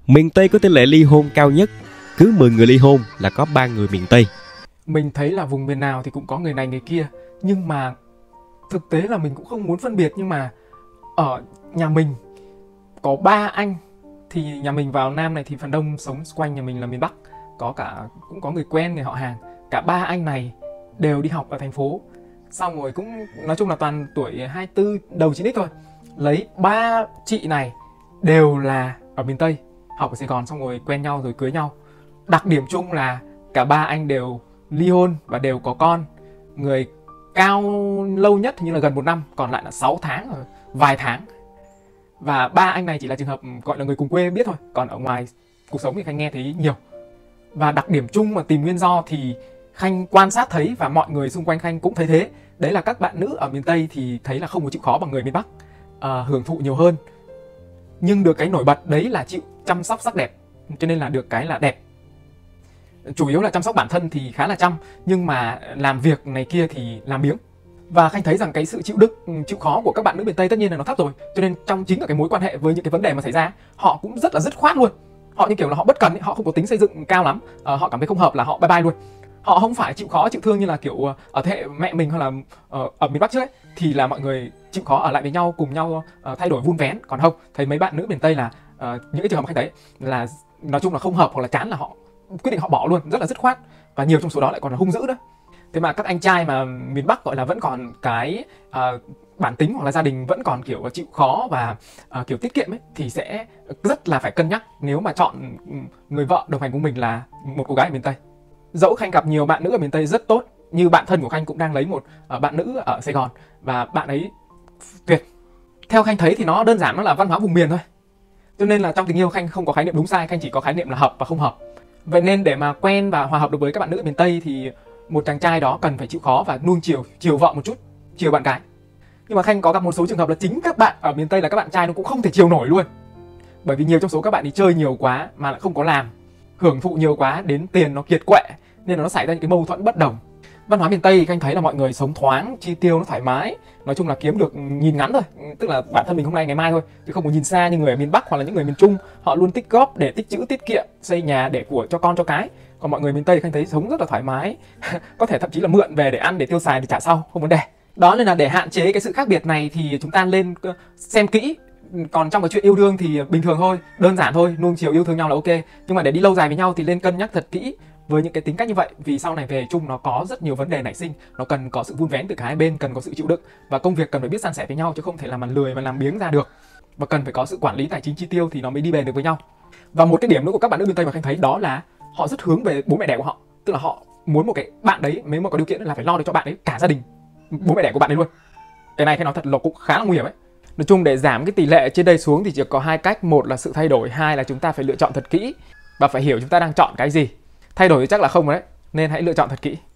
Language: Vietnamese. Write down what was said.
Miền Tây có tỷ lệ ly hôn cao nhất, cứ 10 người ly hôn là có 3 người miền Tây. Mình thấy là vùng miền nào thì cũng có người này người kia, nhưng mà thực tế là mình cũng không muốn phân biệt. Nhưng mà ở nhà mình có 3 anh, thì nhà mình vào Nam này thì phần đông sống quanh nhà mình là miền Bắc, cũng có người quen, người họ hàng. Cả 3 anh này đều đi học ở thành phố, xong rồi cũng nói chung là toàn tuổi 24 đầu 9x thôi. Lấy 3 chị này đều là ở miền Tây, học ở Sài Gòn, xong rồi quen nhau rồi cưới nhau. Đặc điểm chung là cả 3 anh đều ly hôn và đều có con. Người cao lâu nhất như là gần 1 năm, còn lại là 6 tháng rồi, vài tháng. Và 3 anh này chỉ là trường hợp gọi là người cùng quê biết thôi, còn ở ngoài cuộc sống thì Khanh nghe thấy nhiều. Và đặc điểm chung mà tìm nguyên do thì Khanh quan sát thấy, và mọi người xung quanh Khanh cũng thấy thế. Đấy là các bạn nữ ở miền Tây thì thấy là không có chịu khó bằng người miền Bắc, hưởng thụ nhiều hơn. Nhưng được cái nổi bật đấy là chịu chăm sóc sắc đẹp, cho nên là được cái là đẹp. Chủ yếu là chăm sóc bản thân thì khá là chăm, nhưng mà làm việc này kia thì làm biếng. Và Khanh thấy rằng cái sự chịu đựng, chịu khó của các bạn nữ miền Tây tất nhiên là nó thấp rồi. Cho nên trong chính là cái mối quan hệ với những cái vấn đề mà xảy ra, họ cũng rất là dứt khoát luôn. Họ như kiểu là họ bất cần ấy, họ không có tính xây dựng cao lắm, họ cảm thấy không hợp là họ bye bye luôn. Họ không phải chịu khó chịu thương như là kiểu ở thế hệ mẹ mình hoặc là ở miền Bắc trước ấy, thì là mọi người chịu khó ở lại với nhau, cùng nhau thay đổi vun vén. Còn không, thấy mấy bạn nữ miền Tây là những cái trường hợp mà Khanh thấy là nói chung là không hợp hoặc là chán là họ quyết định họ bỏ luôn, rất là dứt khoát. Và nhiều trong số đó lại còn là hung dữ nữa. Thế mà các anh trai mà miền Bắc gọi là vẫn còn cái bản tính, hoặc là gia đình vẫn còn kiểu chịu khó và kiểu tiết kiệm ấy, thì sẽ rất là phải cân nhắc nếu mà chọn người vợ đồng hành cùng mình là một cô gái ở miền Tây. Dẫu Khanh gặp nhiều bạn nữ ở miền Tây rất tốt, như bạn thân của Khanh cũng đang lấy một bạn nữ ở Sài Gòn, và bạn ấy tuyệt. Theo Khanh thấy thì nó đơn giản, nó là văn hóa vùng miền thôi. Cho nên là trong tình yêu Khanh không có khái niệm đúng sai, Khanh chỉ có khái niệm là hợp và không hợp. Vậy nên để mà quen và hòa hợp được với các bạn nữ ở miền Tây thì một chàng trai đó cần phải chịu khó và nuông chiều vợ một chút, chiều bạn gái. Nhưng mà Khanh có gặp một số trường hợp là chính các bạn ở miền Tây là các bạn trai nó cũng không thể chiều nổi luôn. Bởi vì nhiều trong số các bạn đi chơi nhiều quá mà lại không có làm, hưởng thụ nhiều quá đến tiền nó kiệt quệ, nên là nó xảy ra những cái mâu thuẫn bất đồng. Văn hóa miền Tây thì Khanh thấy là mọi người sống thoáng, chi tiêu nó thoải mái, nói chung là kiếm được nhìn ngắn thôi, tức là bản thân mình hôm nay ngày mai thôi, chứ không có nhìn xa như người ở miền Bắc hoặc là những người miền Trung. Họ luôn tích góp để tích trữ tiết kiệm, xây nhà để của cho con cho cái. Còn mọi người miền Tây Khanh thấy sống rất là thoải mái, có thể thậm chí là mượn về để ăn, để tiêu xài, để trả sau, không vấn đề. Đó nên là để hạn chế cái sự khác biệt này thì chúng ta lên xem kỹ. Còn trong cái chuyện yêu đương thì bình thường thôi, đơn giản thôi, nuông chiều yêu thương nhau là ok. Nhưng mà để đi lâu dài với nhau thì lên cân nhắc thật kỹ với những cái tính cách như vậy, vì sau này về chung nó có rất nhiều vấn đề nảy sinh, nó cần có sự vun vén từ cả hai bên, cần có sự chịu đựng, và công việc cần phải biết san sẻ với nhau, chứ không thể làm mà lười và làm biếng ra được. Và cần phải có sự quản lý tài chính chi tiêu thì nó mới đi bền được với nhau. Và một cái điểm nữa của các bạn nữ miền Tây mà Khanh thấy đó là họ rất hướng về bố mẹ đẻ của họ, tức là họ muốn một cái bạn đấy, nếu mà có điều kiện là phải lo được cho bạn ấy cả gia đình, bố mẹ đẻ của bạn ấy luôn. Cái này Khanh nói thật là cũng khá là nguy hiểm ấy. Nói chung để giảm cái tỷ lệ trên đây xuống thì chỉ có 2 cách, một là sự thay đổi, 2 là chúng ta phải lựa chọn thật kỹ và phải hiểu chúng ta đang chọn cái gì. Thay đổi thì chắc là không rồi đấy, nên hãy lựa chọn thật kỹ.